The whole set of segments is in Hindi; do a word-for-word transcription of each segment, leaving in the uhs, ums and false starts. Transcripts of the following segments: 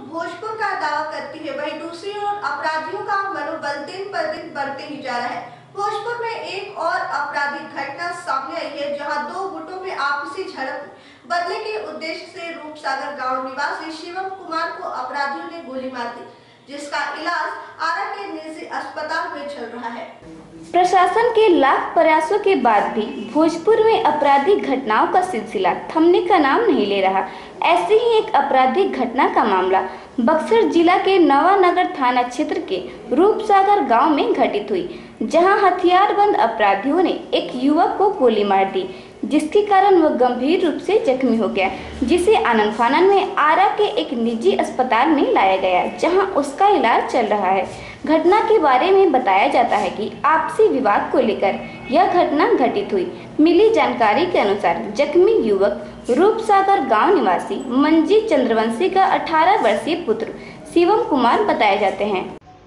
भोजपुर का दावा करती है, वहीं दूसरी ओर अपराधियों का मनोबल दिन पर दिन बढ़ते ही जा रहा है। भोजपुर में एक और आपराधिक घटना सामने आई है, जहां दो गुटों में आपसी झड़प बदले के उद्देश्य से रूपसागर गांव निवासी शिवम कुमार को अपराधियों ने गोली मार दी, जिसका इलाज आरा के निजी अस्पताल में चल रहा है। प्रशासन के लाख प्रयासों के बाद भी भोजपुर में आपराधिक घटनाओं का सिलसिला थमने का नाम नहीं ले रहा। ऐसी ही एक आपराधिक घटना का मामला बक्सर जिला के नवानगर थाना क्षेत्र के रूपसागर गांव में घटित हुई, जहां हथियारबंद अपराधियों ने एक युवक को गोली मार दी, जिसके कारण वह गंभीर रूप से जख्मी हो गया, जिसे आनन फानन में आरा के एक निजी अस्पताल में लाया गया, जहां उसका इलाज चल रहा है। घटना के बारे में बताया जाता है कि आपसी विवाद को लेकर यह घटना घटित हुई। मिली जानकारी के अनुसार जख्मी युवक रूपसागर गांव निवासी मंजी चंद्रवंशी का अठारह वर्षीय पुत्र शिवम कुमार बताए जाते हैं।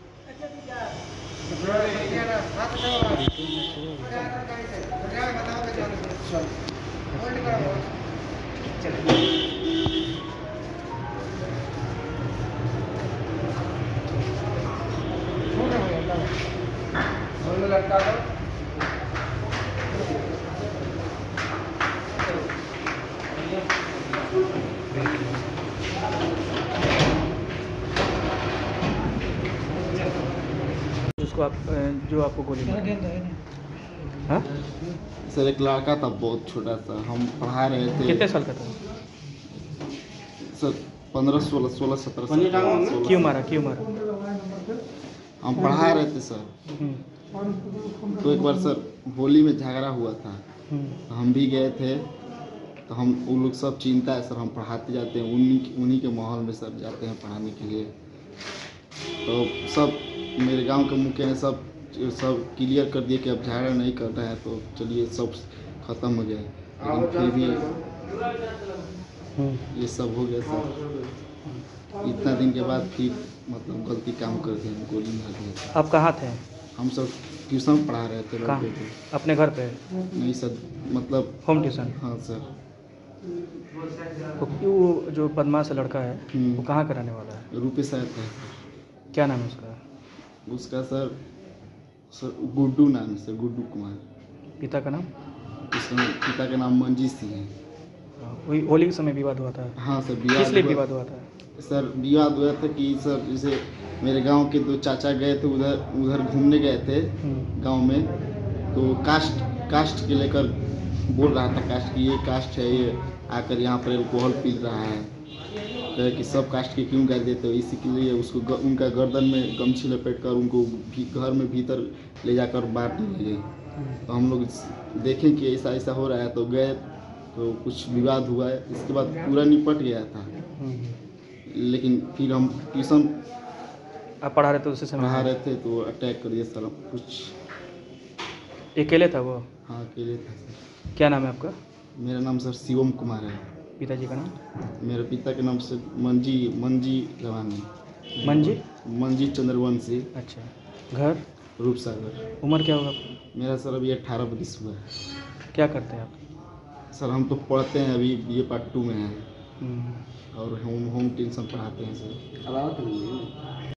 उसको आप जो आपको गोली मारी। हाँ सर, एक लड़का था बहुत छोटा सा, हम पढ़ा रहे थे। कितने साल का था सर? पंद्रह सोलह सोलह सत्रह साल। क्यों मारा क्यों मारा? हम पढ़ा रहे थे सर। तो एक बार सर होली में झगड़ा हुआ था, तो हम भी गए थे। तो हम वो लोग सब चिंता है सर, हम पढ़ाते जाते हैं उन्हीं उन्हीं के माहौल में सर जाते हैं पढ़ाने के लिए। तो सब मेरे गांव के मुखिया ने सब सब क्लियर कर दिए कि अब झगड़ा नहीं करना है, तो चलिए सब ख़त्म हो जाए। लेकिन फिर भी ये सब हो गया सर। इतना दिन के बाद फिर मतलब गलती काम कर दिया, गोली मार दिया। आप कहाँ थे? हम सब ट्यूशन पढ़ा रहे थे लड़के को। अपने घर पे? नहीं सर, मतलब होम ट्यूशन। हाँ सर। वो जो बदमाश लड़का है वो कहाँ का रहने वाला है? रूपे साहब का है सर। क्या नाम है उसका? उसका सर सर गुड्डू नाम है सर, गुड्डू कुमार। पिता का नाम? उसका पिता का नाम मंजी सिंह है। वही होली के समय विवाद हुआ था? हाँ सर, विवाद। किस लिए विवाद हुआ था सर? विवाद हुआ था कि सर जैसे मेरे गांव के दो चाचा गए थे उधर उधर घूमने गए थे गांव में, तो कास्ट कास्ट के लेकर बोल रहा था, कास्ट की ये कास्ट है, ये आकर यहाँ पर अल्कोहल पी रहा है, कहे कि सब कास्ट के क्यों गाली देते हो। इसी के लिए उसको ग, उनका गर्दन में गमछी लपेट कर उनको भी, घर में भीतर ले जाकर बांटने लगे। तो हम लोग देखें कि ऐसा ऐसा हो रहा है, तो गए, तो कुछ विवाद हुआ है। इसके बाद पूरा निपट गया था। लेकिन फिर हम ट्यूशन आप पढ़ा रहे थे उसी समय? पढ़ा रहे थे तो अटैक कर दिया सर। कुछ अकेले था वो? हाँ अकेले था सर। क्या नाम है आपका? मेरा नाम सर शिवम कुमार है। पिताजी का नाम? मेरे पिता के नाम से मंजी मंजी लवानी। मंजी मंजी चंद्रवंशी। अच्छा। घर? रूपसागर। उम्र क्या होगा आपकी? मेरा सर अभी अठारह बरिस हुआ है। क्या करते हैं आप? सर हम तो पढ़ते हैं, अभी बी ए पार्ट टू में हैं और होम होम ट्यूशन पढ़ाते हैं सर।